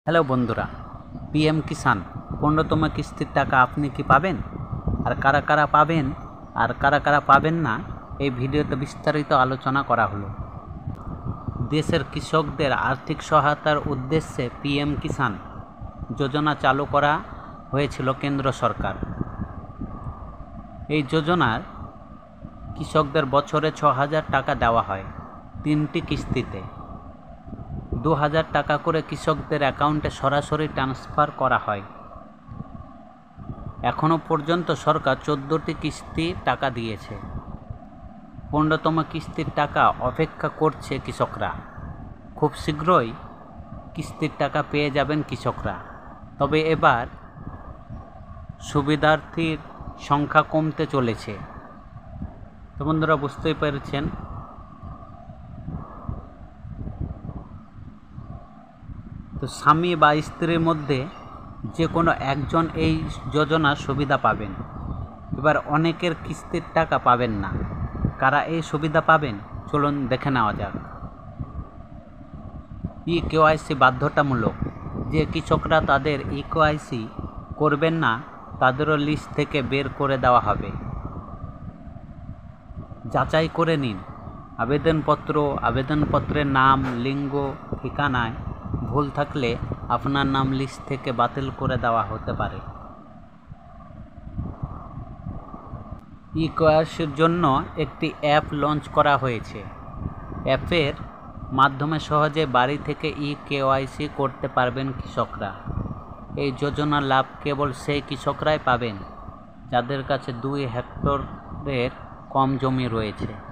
Hello বন্ধুরা, PM কিষাণ 15তম কিস্তির টাকা আপনি কি পাবেন? আর কারা কারা পাবেন আর কারা কারা পাবেন না, এই ভিডিওতে বিস্তারিত আলোচনা করা হলো। দেশের কৃষকদের আর্থিক সহায়তার উদ্দেশ্যে পিএম কিষাণ যোজনা চালু করা হয়েছিল কেন্দ্র সরকার। এই যোজনার কৃষকদের বছরে 6,000 টাকা দেওয়া হয় 3টি কিস্তিতে। 2,000 টাকা করে কৃষকদের অ্যাকাউন্টে সরাসরি ট্রান্সফার করা হয়। এখনও পর্যন্ত সরকার 14টি কিস্তি টাকা দিয়েছে। 15তম কিস্তির টাকা অপেক্ষা করছে কৃষকরা। খুব শীঘ্রই কিস্তির টাকা পেয়ে যাবেন কৃষকরা। তবে এবার সুবিধার্থীর সংখ্যা কমতে চলেছে। তো বন্ধুরা, বুঝতেই পেরেছেন। তো স্বামী বা স্ত্রীর মধ্যে যে কোনো একজন এই যোজনার সুবিধা পাবেন। এবার অনেকের কিস্তির টাকা পাবেন না। কারা এই সুবিধা পাবেন চলুন দেখে নেওয়া যাক। কেওয়াইসি বাধ্যতামূলক। যে কৃষকরা তাদের কেওয়াইসি করবেন না তাদেরও লিস্ট থেকে বের করে দেওয়া হবে। যাচাই করে নিন আবেদনপত্রের নাম, লিঙ্গ, ঠিকানায় ভুল থাকলে আপনার নাম লিস্ট থেকে বাতিল করে দেওয়া হতে পারে। কেওয়াইসির জন্য একটি অ্যাপ লঞ্চ করা হয়েছে। অ্যাপের মাধ্যমে সহজে বাড়ি থেকে কেওয়াইসি করতে পারবেন কৃষকরা। এই যোজনার লাভ কেবল সেই কৃষকরাই পাবেন যাদের কাছে 2 হেক্টরের কম জমি রয়েছে।